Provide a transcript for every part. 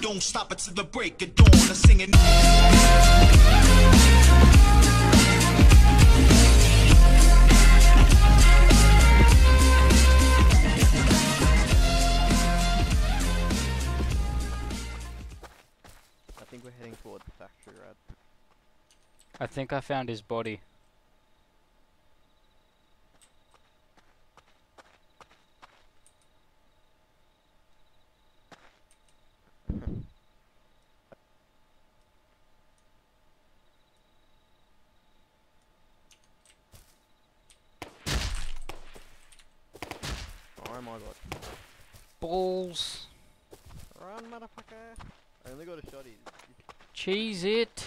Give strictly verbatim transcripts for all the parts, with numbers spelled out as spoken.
don't stop until the break of dawn. I'm singing. I think we're heading towards the factory, right? I think I found his body. Oh my god. Balls. Run, motherfucker! I only got a shotty. Cheese it.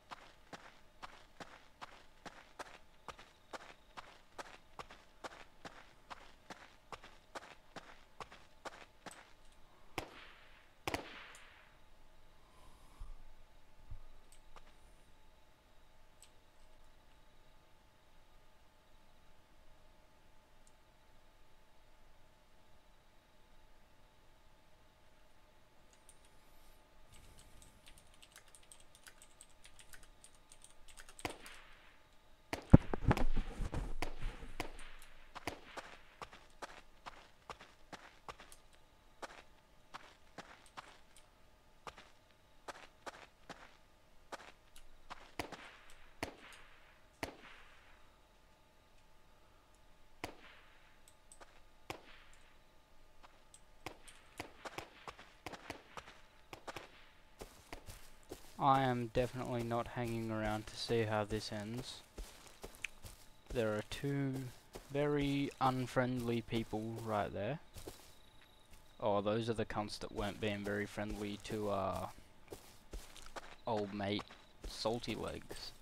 I am definitely not hanging around to see how this ends. There are two very unfriendly people right there. Oh, those are the cunts that weren't being very friendly to uh, old mate Salty Legs.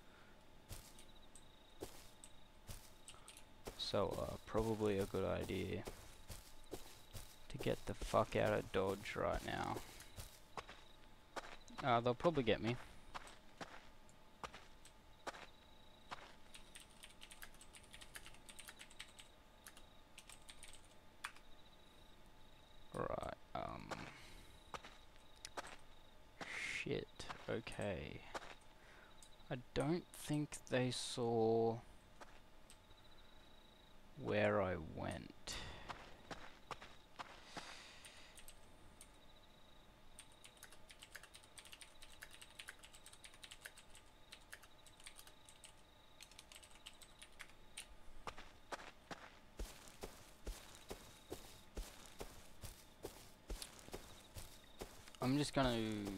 So uh, probably a good idea to get the fuck out of Dodge right now. Uh, they'll probably get me. Right, um... shit, okay. I don't think they saw where I went. I'm just gonna...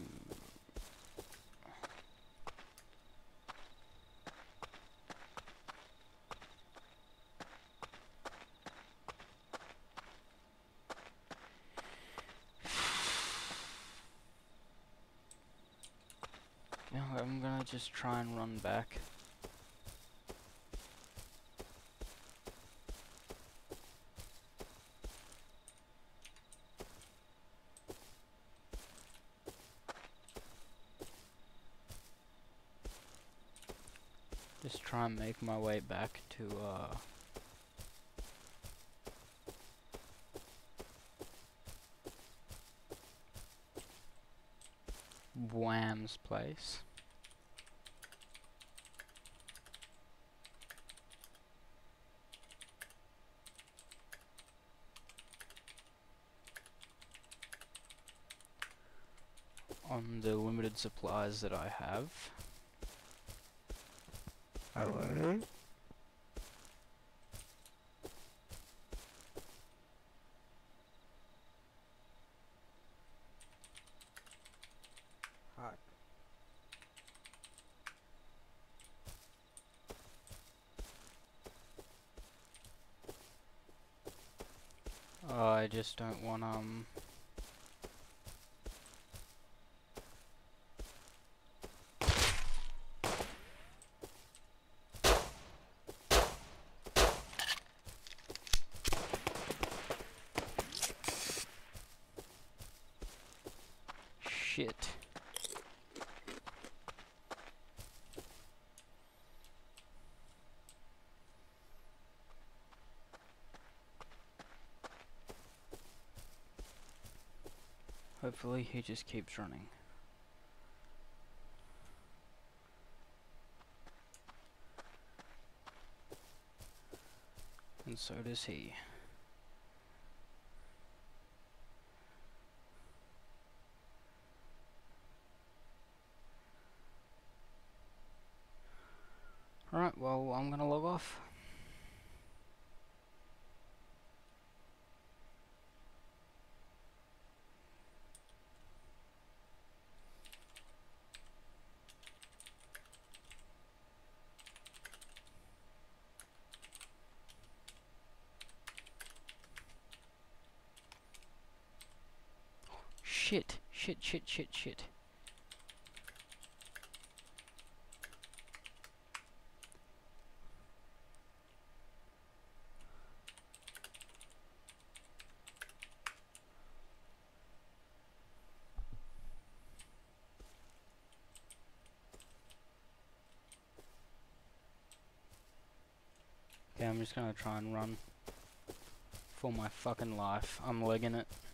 Yeah, I'm gonna just try and run back. Just try and make my way back to, uh... Wham's place. On the limited supplies that I have. Hello? Hi. Oh, I just don't want, um... shit. Hopefully he just keeps running. And so does he. Alright, well, I'm gonna log off. Shit, shit, shit, shit, shit. Okay, I'm just gonna try and run for my fucking life. I'm legging it.